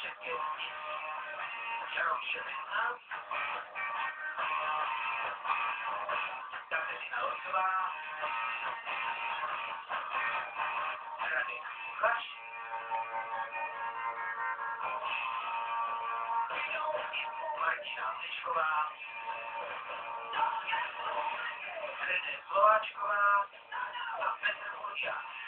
českého Jaromír Šemetna, Kateřina Lojzová, Radek Kuchař, Martina Mličková, René Slováčková a Petr Polčák.